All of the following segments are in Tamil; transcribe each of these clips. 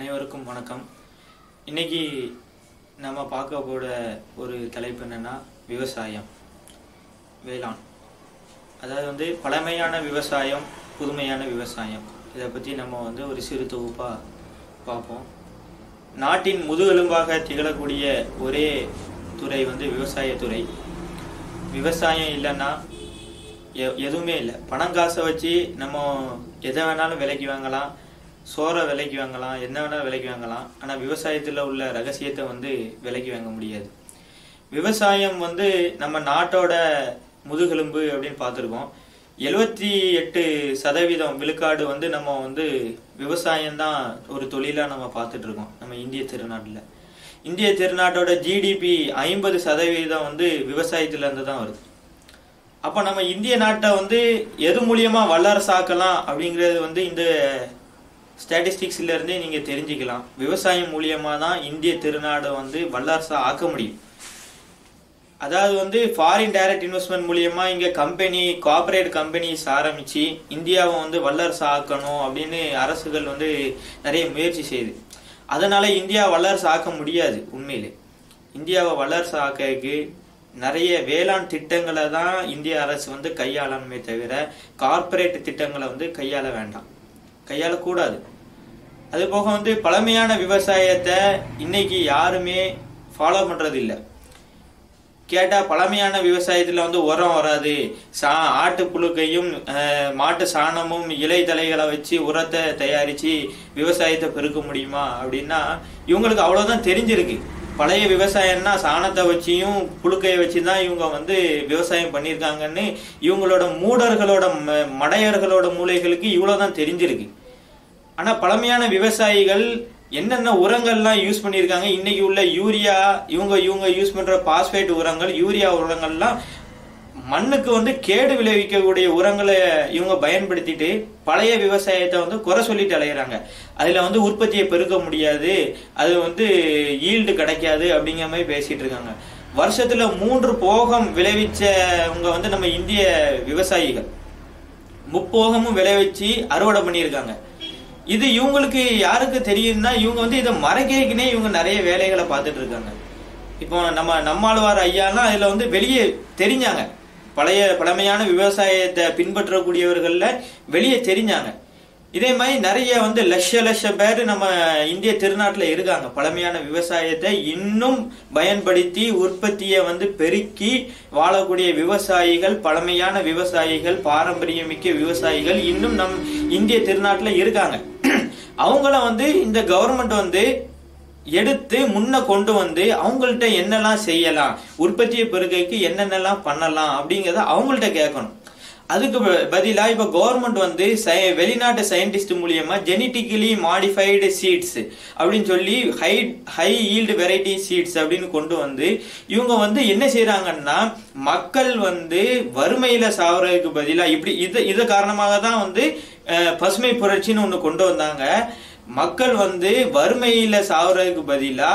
அனைவருக்கும் வணக்கம். இன்னைக்கு நம்ம பார்க்க போற ஒரு தலைப்பு என்னன்னா விவசாயம், வேளாண். அதாவது பழமையான விவசாயம், புதுமையான விவசாயம். இதை பற்றி நம்ம ஒரு சிறு தொகுப்பாக பார்ப்போம். நாட்டின் முதுகெலும்பாக திகழக்கூடிய ஒரே துறை விவசாயத்துறை. விவசாயம் இல்லைன்னா எதுவுமே இல்லை. பணங்காசை வச்சு நம்ம எதை வேணாலும் விலைக்கு வாங்கலாம், சோறை விலைக்கு வாங்கலாம், என்ன வேணாலும் விலைக்கு வாங்கலாம். ஆனால் விவசாயத்தில் உள்ள ரகசியத்தை விலைக்கு வாங்க முடியாது. விவசாயம் நம்ம நாட்டோட முதுகெலும்பு அப்படின்னு பார்த்துருக்கோம். 78% விழுக்காடு நம்ம விவசாயம்தான் ஒரு தொழிலாக நம்ம பார்த்துட்டு இருக்கோம் நம்ம இந்திய திருநாட்டில். இந்திய திருநாட்டோட ஜிடிபி 50% விவசாயத்துல இருந்து தான் வருது. அப்போ நம்ம இந்திய நாட்டை எது மூலியமா வல்லரசாக்கலாம் அப்படிங்கிறது இந்த ஸ்டாட்டிஸ்டிக்ஸ்ல இருந்தே நீங்க தெரிஞ்சுக்கலாம். விவசாயம் மூலியமா தான் இந்திய திருநாடு வல்லரசா ஆக்க முடியும். அதாவது ஃபாரின் டைரக்ட் இன்வெஸ்ட்மெண்ட் மூலியமா இங்க கார்பரேட் கம்பெனிஸ் ஆரம்பிச்சு இந்தியாவை வல்லரசா ஆக்கணும் அப்படின்னு அரசுகள் நிறைய முயற்சி செய்யுது. அதனால இந்தியா வல்லரசு ஆக்க முடியாது. உண்மையிலே இந்தியாவை வல்லரசு ஆக்கிறதுக்கு நிறைய வேளாண் திட்டங்களை தான் இந்திய அரசு கையாளணுமே தவிர கார்பரேட் திட்டங்களை கையாள வேண்டாம், கையாளக்கூடாது. அது போக பழமையான விவசாயத்தை இன்னைக்கு யாருமே ஃபாலோ பண்றது இல்லை. கேட்டா பழமையான விவசாயத்துல உரம் வராது, ஆட்டு புழுக்கையும் மாட்டு சாணமும் இலை தலைகளை வச்சு உரத்தை தயாரிச்சு விவசாயத்தை பெருக்க முடியுமா அப்படின்னா இவங்களுக்கு அவ்வளவுதான் தெரிஞ்சிருக்கு. பழைய விவசாயம்னா சாணத்தை வச்சியும் புழுக்கையை வச்சுதான் இவங்க விவசாயம் பண்ணியிருக்காங்கன்னு இவங்களோட மூடர்களோட மடையர்களோட மூளைகளுக்கு இவ்வளவுதான் தெரிஞ்சிருக்கு. ஆனா பழமையான விவசாயிகள் என்னென்ன உரங்கள்லாம் யூஸ் பண்ணியிருக்காங்க, இன்னைக்கு உள்ள யூரியா, இவங்க யூஸ் பண்ற பாஸ்பேட் உரங்கள், யூரியா உரங்கள்லாம் மண்ணுக்கு கேடு விளைவிக்கக்கூடிய உரங்களை இவங்க பயன்படுத்திட்டு பழைய விவசாயத்தை குறை சொல்லிட்டு அலையிறாங்க. அதுல உற்பத்தியை பெருக்க முடியாது, அது ஈல்டு கிடைக்காது அப்படிங்கிற மாதிரி பேசிட்டு இருக்காங்க. வருஷத்துல 3 போகம் விளைவிச்சவங்க நம்ம இந்திய விவசாயிகள் முப்போகமும் விளைவிச்சு அறுவடை பண்ணியிருக்காங்க. இது இவங்களுக்கு யாருக்கு தெரியும்னா இவங்க இதை மறைக்கிறதுக்குனே இவங்க நிறைய வேலைகளை பார்த்துட்டு இருக்காங்க. இப்போ நம்மாழ்வார் ஐயாலாம் அதுல வெளியே தெரிஞ்சாங்க. பழமையான விவசாயத்தை பின்பற்றக்கூடியவர்கள்ல வெளியே தெரிஞ்சாங்க. இதே மாதிரி நிறைய லட்ச பேர் நம்ம இந்திய திருநாட்டுல இருக்காங்க. பழமையான விவசாயத்தை இன்னும் பயன்படுத்தி உற்பத்தியை பெருக்கி வாழக்கூடிய விவசாயிகள், பழமையான விவசாயிகள், பாரம்பரியமிக்க விவசாயிகள் இன்னும் நம் இந்திய திருநாட்டுல இருக்காங்க. அவங்கள இந்த கவர்மெண்ட் எடுத்து முன்ன கொண்டு அவங்கள்ட்ட என்னெல்லாம் செய்யலாம், உற்பத்தியை பெருகைக்கு என்னென்னலாம் பண்ணலாம் அப்படிங்கறத அவங்கள்ட்ட கேட்கணும். அதுக்கு பதிலா இப்ப கவர்மெண்ட் வெளிநாட்டு சயின்டிஸ்ட் மூலியமா ஜெனட்டிக்கலி மாடிஃபைடு சீட்ஸ் அப்படின்னு சொல்லி ஹை ஈல்டு வெரைட்டி சீட்ஸ் அப்படின்னு கொண்டு இவங்க என்ன செய்யறாங்கன்னா மக்கள் வறுமையில சாவறதுக்கு பதிலா இப்படி இது காரணமாக தான் பசுமை புரட்சின்னு ஒண்ணு கொண்டு வந்தாங்க. மக்கள் வறுமையில சாவறதுக்கு பதிலா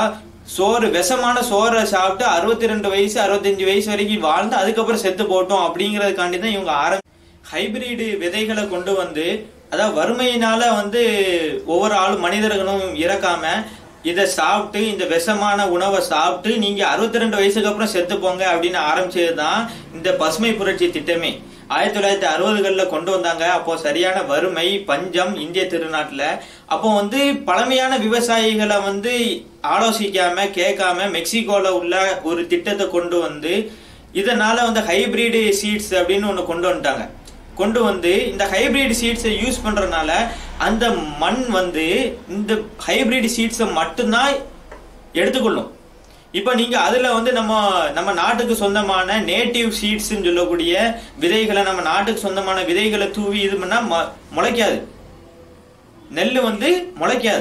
விஷமான சோறை சாப்பிட்டு 62 வயசு 65 வயசு வரைக்கும் வாழ்ந்து அதுக்கப்புறம் செத்து போட்டோம் அப்படிங்கறதுக்காண்டி தான் இவங்க ஹைபிரிட் விதைகளை கொண்டு அதாவது வறுமையினால ஒவ்வொரு ஆளும் மனிதர்களும் இறக்காம இதை சாப்பிட்டு, இந்த விஷமான உணவை சாப்பிட்டு நீங்க 62 வயசுக்கு அப்புறம் செத்து போங்க அப்படின்னு ஆரம்பிச்சதுதான் இந்த பசுமை புரட்சி திட்டமே. 1960களில் கொண்டு வந்தாங்க. அப்போ சரியான வறுமை, பஞ்சம் இந்திய திருநாட்டுல. அப்போ பழமையான விவசாயிகளை ஆலோசிக்காம கேட்காம மெக்சிகோல உள்ள ஒரு திட்டத்தை கொண்டு இதனால ஹைபிரிட் சீட்ஸ் அப்படின்னு ஒண்ணு கொண்டு வந்துட்டாங்க. இந்த ஹைபிரிட் சீட்ஸை யூஸ் பண்றதுனால அந்த மண் இந்த ஹைபிரிட் சீட்ஸை மட்டும்தான் எடுத்துக்கொள்ளும். இப்ப நீங்க அதுல நம்ம நாட்டுக்கு சொந்தமான நேட்டிவ் சீட்ஸ் சொல்லக்கூடிய விதைகளை, நம்ம நாட்டுக்கு சொந்தமான விதைகளை தூவி இது பண்ணா முளைக்காது, நெல்லு முளைக்காது.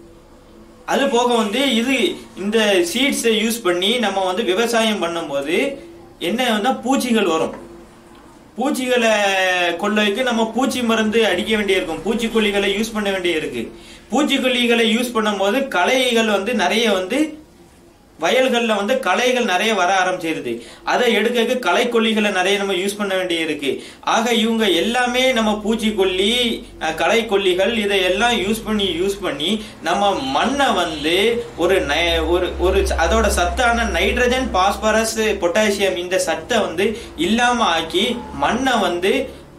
அது போக இது இந்த சீட்ஸை யூஸ் பண்ணி நம்ம விவசாயம் பண்ணும்போது என்ன பூச்சிகள் வரும். பூச்சிகளை கொள்ளைக்கு நம்ம பூச்சி மருந்து அடிக்க வேண்டியிருக்கும், பூச்சிக்கொல்லிகளை யூஸ் பண்ண வேண்டிய இருக்கு. பூச்சிக்கொல்லிகளை யூஸ் பண்ணும் போது களைகள் நிறைய வயல்கள்ல வந்து களைகள் நிறைய வர ஆரம்பிச்சிருது. அதை எடுக்க களைக்கொல்லிகளை நிறைய நம்ம யூஸ் பண்ண வேண்டிய இருக்கு. ஆக இவங்க எல்லாமே நம்ம பூச்சிக்கொல்லி, களைக்கொல்லிகள் இதையெல்லாம் யூஸ் பண்ணி நம்ம மண்ணை வந்து ஒரு அதோட சத்தான நைட்ரஜன், பாஸ்பரஸ், பொட்டாசியம் இந்த சத்தை வந்து இல்லாம ஆக்கி மண்ணை வந்து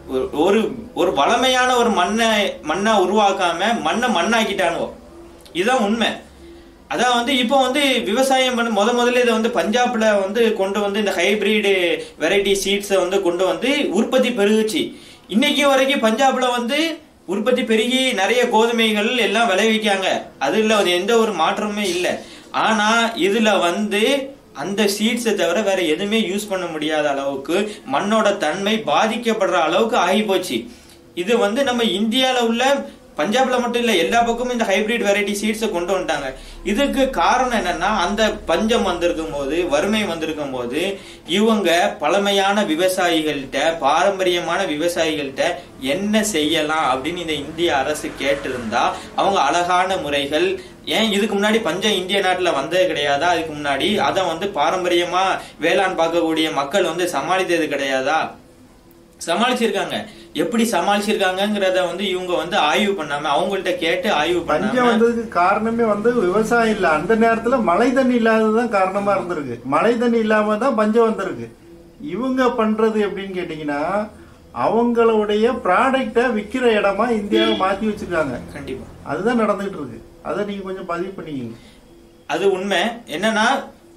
ஒரு வளமையான ஒரு மண்ணா உருவாக்காம மண்ணை மண்ணாக்கிட்டானுவோ. இதுதான் உண்மை. அதான் வந்து இப்போ வந்து விவசாயம் பண்ண முதல்ல இதை வந்து பஞ்சாப்ல வந்து கொண்டு வந்து இந்த ஹைபிரிட் வெரைட்டி சீட்ஸை வந்து கொண்டு வந்து உற்பத்தி பெருகுச்சு. இன்னைக்கு வரைக்கும் பஞ்சாப்ல வந்து உற்பத்தி பெருகி நிறைய கோதுமைகள் எல்லாம் விளைவிக்காங்க. அதுல எந்த ஒரு மாற்றமுமே இல்லை. ஆனா இதுல வந்து அந்த சீட்ஸை தவிர வேற எதுவுமே யூஸ் பண்ண முடியாத அளவுக்கு மண்ணோட தன்மை பாதிக்கப்படுற அளவுக்கு ஆகி போச்சு. இது வந்து நம்ம இந்தியால உள்ள பஞ்சாப்ல மட்டும் இல்ல, எல்லா பக்கமும் இந்த ஹைபிரிட் வெரைட்டி சீட்ஸை கொண்டு வந்துட்டாங்க. இதுக்கு காரணம் என்னன்னா, அந்த பஞ்சம் வந்திருக்கும் போது, வறுமை வந்திருக்கும் போது இவங்க பழமையான விவசாயிகள்கிட்ட, பாரம்பரியமான விவசாயிகள்கிட்ட என்ன செய்யலாம் அப்படின்னு இந்த இந்திய அரசு கேட்டிருந்தா அவங்க அழகான முறைகள், ஏன் இதுக்கு முன்னாடி பஞ்சம் இந்திய நாட்டுல வந்தது கிடையாதா? அதுக்கு முன்னாடி அதை வந்து பாரம்பரியமா வேளாண் பார்க்கக்கூடிய மக்கள் வந்து சமாளித்தது கிடையாதா? சமாளிச்சிருக்காங்க. எப்படி சமாளிச்சிருக்காங்கிறத வந்து இவங்க வந்து ஆய்வு பண்ணாம, அவங்கள்ட்ட கேட்டு ஆய்வு பண்ணாம. பஞ்சம் வந்ததுக்கு காரணமே வந்து விவசாயம் இல்ல. அந்த நேரத்துல மழை தண்ணி இல்லாததான் காரணமா இருந்திருக்கு. மழை தண்ணி இல்லாம தான் பஞ்சம் வந்திருக்கு. இவங்க பண்றது எப்படின்னு கேட்டீங்கன்னா, அவங்களுடைய ப்ராடக்ட விக்கிற இடமா இந்தியாவை மாத்தி வச்சிருக்காங்க. கண்டிப்பா அதுதான் நடந்துகிட்டு இருக்கு. அதை நீங்க கொஞ்சம் பதிவு பண்ணிக்கீங்க. அது உண்மை. என்னன்னா,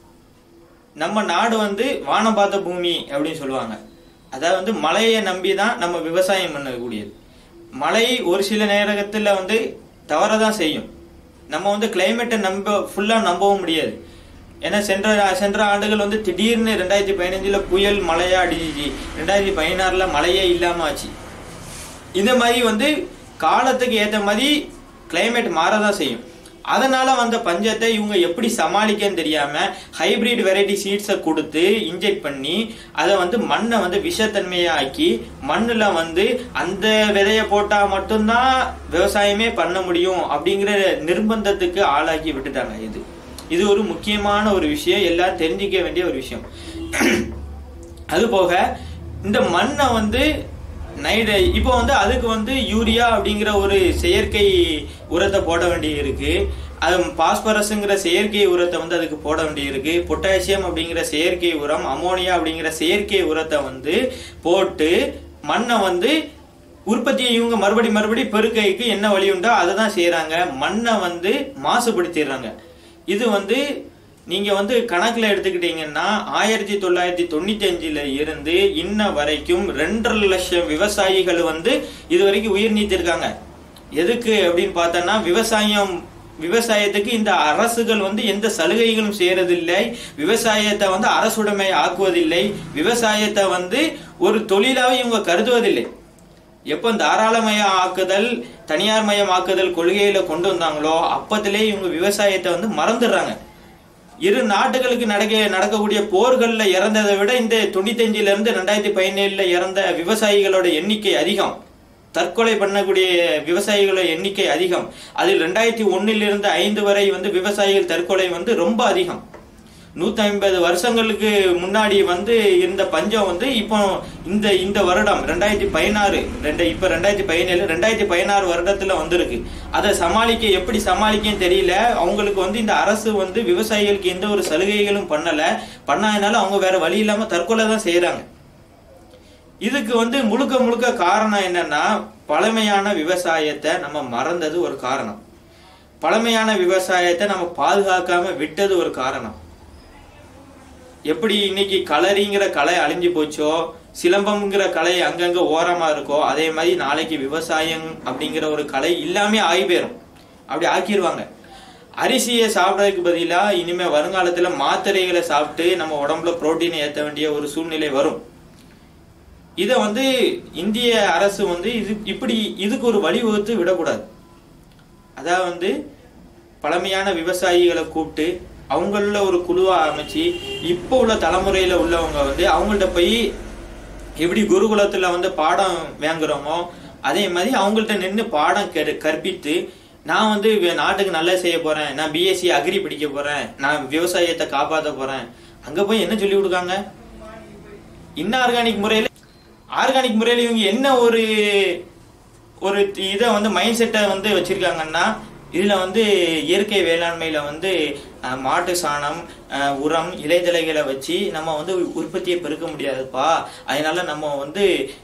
நம்ம நாடு வந்து வானம் பார்த்த பூமி அப்படின்னு சொல்லுவாங்க. அதாவது வந்து மழையை நம்பி தான் நம்ம விவசாயம் பண்ணக்கூடியது. மழை ஒரு சில நேரத்துல வந்து தவறதான் செய்யும். நம்ம வந்து கிளைமேட்டை ஃபுல்லா நம்பவும் முடியாது. ஏன்னா சென்ற ஆண்டுகள் வந்து திடீர்னு 2015 புயல் மழையா அடிச்சிச்சு, 2016 மழையே இல்லாம ஆச்சு. இந்த மாதிரி வந்து காலத்துக்கு ஏற்ற மாதிரி கிளைமேட் மாறதான் செய்யும். அதனால வந்த பஞ்சத்தை இவங்க எப்படி சமாளிக்கன்னு தெரியாம ஹைபிரிட் வெரைட்டி சீட்ஸை கொடுத்து இன்ஜெக்ட் பண்ணி அதை வந்து மண்ணை வந்து விஷத்தன்மையா ஆக்கி மண்ணுல வந்து அந்த விதைய போட்டா மட்டும்தான் விவசாயமே பண்ண முடியும் அப்படிங்கிற நிர்பந்தத்துக்கு ஆளாக்கி விட்டுட்டாங்க. இது ஒரு முக்கியமான ஒரு விஷயம், எல்லாரும் தெரிஞ்சிக்க வேண்டிய ஒரு விஷயம். அது போக இந்த மண்ணை வந்து இப்போ வந்து அதுக்கு வந்து யூரியா அப்படிங்கிற ஒரு செயற்கை உரத்தை போட வேண்டி இருக்கு. அது பாஸ்பரஸ்ங்கிற செயற்கை உரத்தை வந்து அதுக்கு போட வேண்டி இருக்கு. பொட்டாசியம் அப்படிங்கிற செயற்கை உரம், அமோனியா அப்படிங்கிற செயற்கை உரத்தை வந்து போட்டு மண்ணை வந்து உற்பத்தியை இவங்க மறுபடி பெருக்கைக்கு என்ன வழி உண்டோ அதை தான் செய்யறாங்க. மண்ணை வந்து மாசுபடுத்திடுறாங்க. இது வந்து நீங்க வந்து கணக்குல எடுத்துக்கிட்டீங்கன்னா 1995 இருந்து இன்ன வரைக்கும் 2.5 லட்சம் விவசாயிகள் வந்து இது வரைக்கும் உயிர் நீத்திருக்காங்க. எதுக்கு அப்படின்னு பார்த்தோம்னா, விவசாயத்துக்கு இந்த அரசுகள் வந்து எந்த சலுகைகளும் செய்யறதில்லை. விவசாயத்தை வந்து அரசுடைமை ஆக்குவதில்லை. விவசாயத்தை வந்து ஒரு தொழிலாக இவங்க கருதுவதில்லை. எப்போ தாராளமய ஆக்குதல், தனியார் மயமாக்குதல் கொள்கையில கொண்டு வந்தாங்களோ அப்பத்திலே இவங்க விவசாயத்தை வந்து மறந்துடுறாங்க. இரு நாட்டுகளுக்கு நடக்கக்கூடிய போர்கள்ல இறந்ததை விட இந்த 95 இருந்து 2017 இறந்த விவசாயிகளோட எண்ணிக்கை அதிகம். தற்கொலை பண்ணக்கூடிய விவசாயிகளோட எண்ணிக்கை அதிகம். அதில் 2001 இருந்து 5 வரை வந்து விவசாயிகள் தற்கொலை வந்து ரொம்ப அதிகம். 150 வருஷங்களுக்கு முன்னாடி வந்து இருந்த பஞ்சம் வந்து இப்போ இந்த வருடம் 2016 இப்ப 2017 வருடத்துல வந்திருக்கு. அதை எப்படி சமாளிக்கன்னு தெரியல. அவங்களுக்கு வந்து இந்த அரசு வந்து விவசாயிகளுக்கு எந்த ஒரு சலுகைகளும் பண்ணாதனால அவங்க வேற வழி இல்லாம தற்கொலை தான் செய்யறாங்க. இதுக்கு வந்து முழுக்க காரணம் என்னன்னா, பழமையான விவசாயத்தை நம்ம மறந்தது ஒரு காரணம். பழமையான விவசாயத்தை நம்ம பாதுகாக்காம விட்டது ஒரு காரணம். எப்படி இன்னைக்கு களரிங்கிற கலை அழிஞ்சு போச்சோ, சிலம்பம்ங்கிற கலை அங்கங்க ஓரமா இருக்கோ, அதே மாதிரி நாளைக்கு விவசாயம் அப்படிங்கிற ஒரு கலை எல்லாமே ஆகி போயிடும். அப்படி ஆக்கிடுவாங்க. அரிசியை சாப்பிடறதுக்கு பதிலா இனிமே வருங்காலத்துல மாத்திரைகளை சாப்பிட்டு நம்ம உடம்புல புரோட்டீனை ஏற்ற வேண்டிய ஒரு சூழ்நிலை வரும். இத வந்து இந்திய அரசு வந்து இதுக்கு ஒரு வழிவகுத்து விடக்கூடாது. அதாவது வந்து பழமையான விவசாயிகளை கூப்பிட்டு அவங்கள ஒரு குழுவா அமைச்சு இப்போ உள்ள தலைமுறையில உள்ளவங்க வந்து அவங்கள்ட்ட போய் எப்படி குருகுலத்துல வந்து பாடம் வாங்குறோமோ அதே மாதிரி அவங்கள்ட்ட நின்று பாடம் கற்பித்து நான் வந்து நாட்டுக்கு நல்லது செய்ய போறேன், நான் பிஎஸ்சி அக்ரி படிக்க போறேன், நான் விவசாயத்தை காப்பாற்ற போறேன், அங்க போய் என்ன சொல்லி கொடுக்காங்க? இன்ஆர்கானிக் முறையில ஆர்கானிக் முறையில இவங்க என்ன ஒரு இதை வந்து மைண்ட் செட்டை வந்து வச்சிருக்காங்கன்னா, இதுல வந்து இயற்கை வேளாண்மையில வந்து மாட்டு சாணம், உரம், இலைதழைகளை வச்சு நம்ம வந்து உற்பத்தியை பெருக்க முடியாதுப்பா. அதனால நம்ம வந்து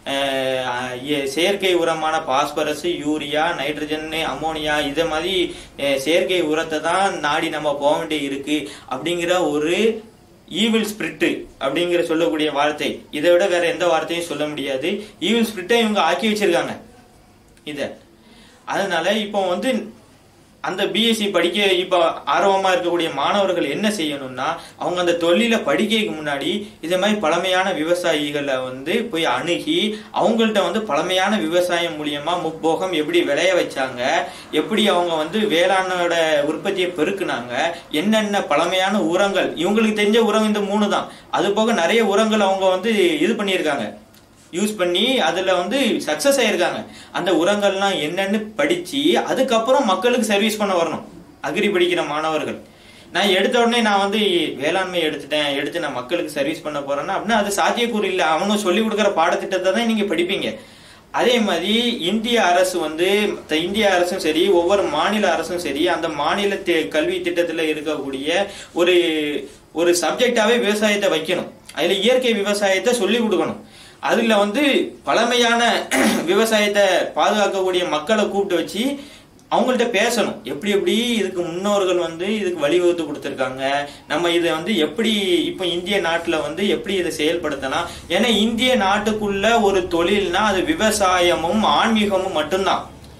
செயற்கை உரமான பாஸ்பரஸ், யூரியா, நைட்ரஜன், அமோனியா இதை மாதிரி செயற்கை உரத்தை தான் நாடி நம்ம போக வேண்டி இருக்கு அப்படிங்கிற ஒரு ஈவில் ஸ்பிரிட் அப்படிங்கிற சொல்லக்கூடிய வார்த்தை. இதை விட வேற எந்த வார்த்தையும் சொல்ல முடியாது. ஈவில் ஸ்பிரிட்டை இவங்க ஆக்கி வச்சிருக்காங்க இத. அதனால இப்போ வந்து அந்த பிஎஸ்சி படிக்க இப்ப ஆர்வமா இருக்கக்கூடிய மாணவர்கள் என்ன செய்யணும்னா, அவங்க அந்த தொழில படிக்கிறதுக்கு முன்னாடி இதே மாதிரி பழமையான விவசாயிகளை வந்து போய் அணுகி அவங்கள்ட்ட வந்து பழமையான விவசாயம் மூலியமா முப்போகம் எப்படி விளைய வச்சாங்க, எப்படி அவங்க வந்து வேளாண்ணோட உற்பத்தியை பெருக்குனாங்க, என்னென்ன பழமையான உரங்கள், இவங்களுக்கு தெரிஞ்ச உரம் இந்த 3 தான். அது போக நிறைய உரங்கள் அவங்க வந்து இது பண்ணியிருக்காங்க, யூஸ் பண்ணி அதுல வந்து சக்சஸ் ஆயிருக்காங்க. அந்த உரங்கள்லாம் என்னன்னு படிச்சு அதுக்கப்புறம் மக்களுக்கு சர்வீஸ் பண்ண வரணும் அக்ரி படிக்கிற மாணவர்கள். நான் எடுத்த உடனே நான் வந்து வேளாண்மை எடுத்து நான் மக்களுக்கு சர்வீஸ் பண்ண போறேன்னா அப்படின்னா அது சாத்தியக்கூறு இல்லை. அவனும் சொல்லி கொடுக்குற பாடத்திட்டத்தை தான் நீங்க படிப்பீங்க. அதே மாதிரி இந்திய அரசு வந்து இந்திய அரசும் சரி, ஒவ்வொரு மாநில அரசும் சரி, அந்த மாநில கல்வி திட்டத்துல இருக்கக்கூடிய ஒரு சப்ஜெக்டாவே விவசாயத்தை வைக்கணும். அதுல இயற்கை விவசாயத்தை சொல்லி கொடுக்கணும். அதுல வந்து பழமையான விவசாயத்தை பாதுகாக்கக்கூடிய மக்களை கூப்பிட்டு வச்சு அவங்கள்ட்ட பேசணும். எப்படி இதுக்கு முன்னோர்கள் வந்து இதுக்கு வழிவகுத்து கொடுத்துருக்காங்க, நம்ம இதை வந்து எப்படி இப்ப இந்திய நாட்டுல வந்து எப்படி இதை செயல்படுத்தலாம். ஏன்னா இந்திய நாட்டுக்குள்ள ஒரு தொழில்னா அது விவசாயமும் ஆன்மீகமும் மட்டும்தான்.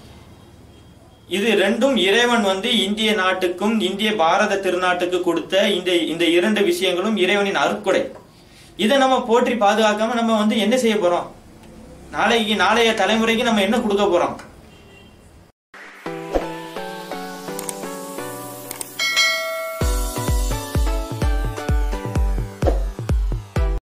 இது ரெண்டும் இறைவன் வந்து இந்திய நாட்டுக்கும் இந்திய பாரத திருநாட்டுக்கு கொடுத்த இந்த 2 விஷயங்களும் இறைவனின் அருட்கொடை. இதை நம்ம போற்றி பாதுகாக்காம நம்ம வந்து என்ன செய்ய போறோம்? நாளைய தலைமுறைக்கு நம்ம என்ன கொடுக்க போறோம்?